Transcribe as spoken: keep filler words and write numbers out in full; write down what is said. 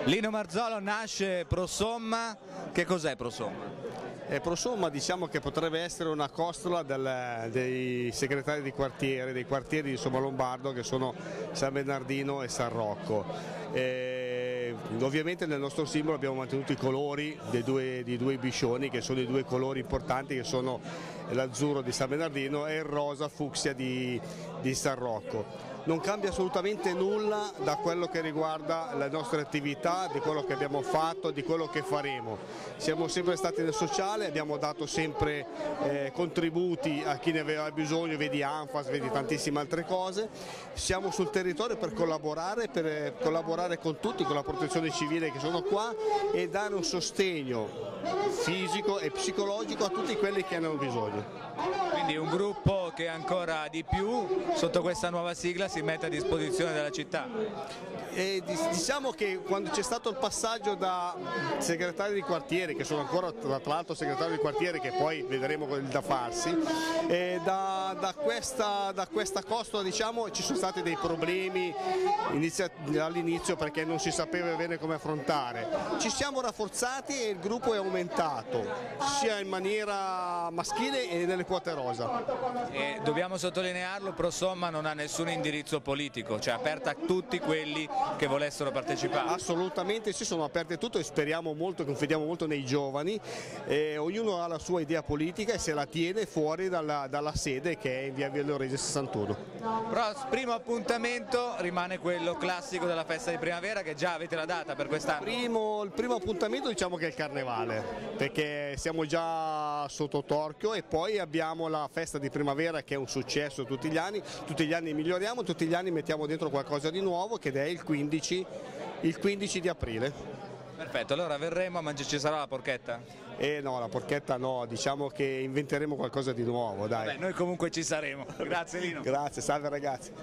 Lino Marzolo, nasce Prosomma, che cos'è Prosomma? Eh, Prosomma diciamo che potrebbe essere una costola del, dei segretari di quartiere, dei quartieri di Sommalombardo che sono San Bernardino e San Rocco. Eh, ovviamente nel nostro simbolo abbiamo mantenuto i colori dei due, dei due biscioni, che sono i due colori importanti, che sono l'azzurro di San Bernardino e il rosa fucsia di, di San Rocco. Non cambia assolutamente nulla da quello che riguarda le nostre attività, di quello che abbiamo fatto, di quello che faremo. Siamo sempre stati nel sociale, abbiamo dato sempre eh, contributi a chi ne aveva bisogno, vedi Anfas, vedi tantissime altre cose. Siamo sul territorio per collaborare, per collaborare con tutti, con la protezione civile che sono qua e dare un sostegno fisico e psicologico a tutti quelli che hanno bisogno. Quindi un gruppo che ancora di più sotto questa nuova sigla si mette a disposizione della città. E diciamo che quando c'è stato il passaggio da segretario di quartiere, che sono ancora tra l'altro segretario di quartiere che poi vedremo il da farsi, e da, da, questa, da questa costola diciamo, ci sono stati dei problemi all'inizio perché non si sapeva bene come affrontare. Ci siamo rafforzati e il gruppo è aumentato sia in maniera maschile e nelle quote rosa. E dobbiamo sottolinearlo, Prosomma non ha nessun indirizzo politico, cioè è aperta a tutti quelli che volessero partecipare. Assolutamente sì, sono aperte tutto e speriamo molto, confidiamo molto nei giovani, eh, ognuno ha la sua idea politica e se la tiene fuori dalla, dalla sede che è in via Villorese sessantuno. Però primo appuntamento rimane quello classico della festa di primavera, che già avete la data per quest'anno. Primo, il primo appuntamento diciamo che è il carnevale, perché siamo già sotto torchio e poi abbiamo la festa di primavera che è un successo tutti gli anni, tutti gli anni miglioriamo, tutti gli anni mettiamo dentro qualcosa di nuovo che è il quindici, il quindici di aprile. Perfetto, allora verremo, ma ci sarà la porchetta? Eh no, la porchetta no, diciamo che inventeremo qualcosa di nuovo, dai. Vabbè, noi comunque ci saremo. Grazie Lino. Grazie, salve ragazzi.